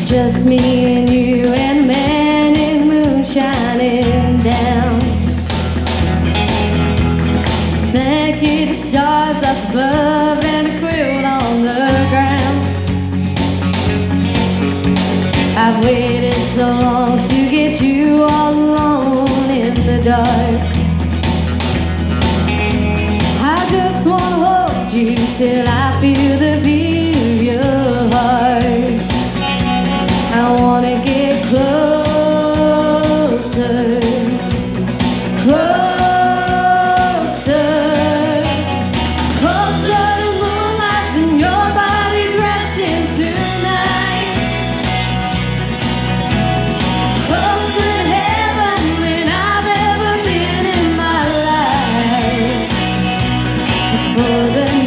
Just me and you and man in the moon shining down. Naked stars up above and a quilt on the ground. I've waited so long to get you all alone in the dark. I just wanna hold you till I feel the beat of your heart. I wanna get closer, closer, closer to moonlight than your body's wrapped in tonight. Closer to heaven than I've ever been in my life. For the